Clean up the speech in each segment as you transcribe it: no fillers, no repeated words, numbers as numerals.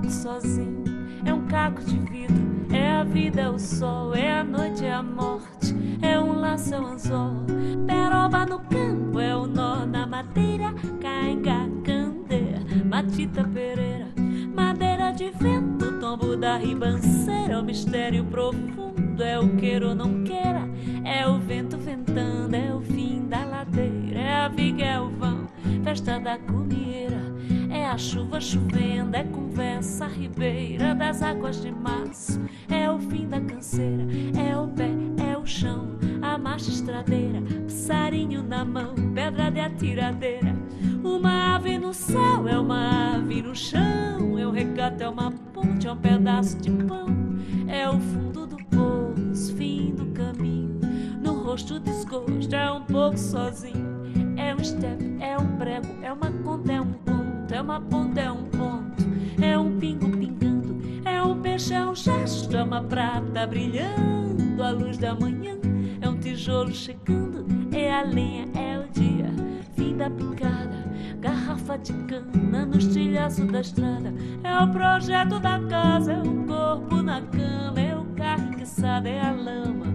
mato sozinho, é um caco de vidro. É a vida, é o sol, é a noite, é a morte, é um laço, é um anzol. Peroba no campo, é o nó na madeira. Cainga, candeia, matita pereira. Madeira de vento, tombo da ribanceira. É o mistério profundo, é o queira ou não queira. É o vento ventando, é o fim da ladeira. É a viga, é o vão, festa da cumieira. É a chuva chovendo, é conversa ribeira das águas de março. É o fim da canseira, é o pé, é o chão, a marcha estradeira. Passarinho na mão, pedra de atiradeira. Uma ave no céu, é uma ave no chão. É um regato, é uma ponte, é um pedaço de pão. É o fundo do poço, fim do caminho. No rosto desgosto, é um pouco sozinho. É um step, é um prego, é uma conta, é um conto. É uma ponta, é um ponto, é um pingo pingando. É um peixe, é um gesto, é uma prata brilhando. A luz da manhã, é um tijolo chegando. É a lenha, é o dia, fim da picada. Garrafa de cana nos trilhaços da estrada. É o projeto da casa, é o corpo na cama. É o carro enguiçado, é a lama,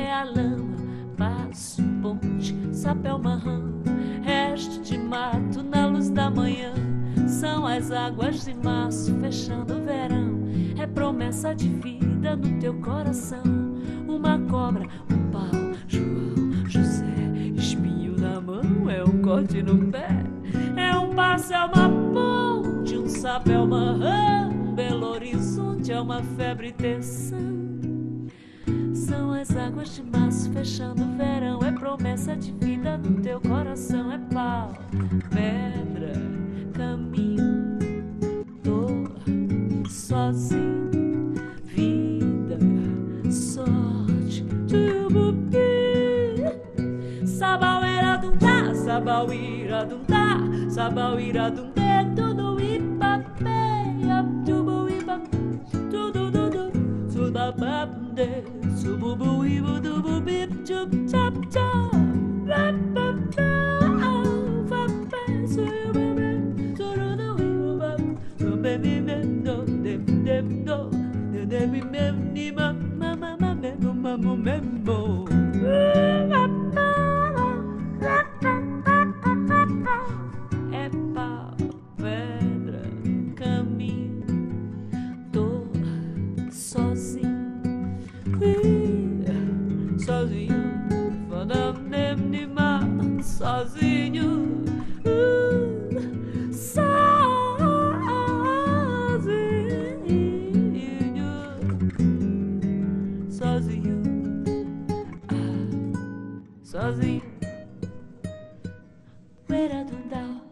passo, ponte, sapé, marrão. Resto de mato na luz da manhã. São as águas de março fechando o verão. É promessa de vida no teu coração. Uma cobra, um pau, João, José. Espinho na mão, é um corte no pé. É um passo, é uma ponte. Um sapo, é uma rã. Um Belo Horizonte, é uma febre tensão. São as águas de março fechando o verão. É promessa de vida no teu coração. É pau, pedra, caminho, dor, sozinho, vida, sorte, tubupi. Sabauera dundá, sabauira dundá, sabauira dundé, tudo ipapeia, tubu ipa, tudo dudu, subababundé, sububu ibu dubu bip, chup chap chap, rapapá. É pau, pedra, caminho, dor, sozinho, sozinho, sozinho, sozinho, sozinho, poeira do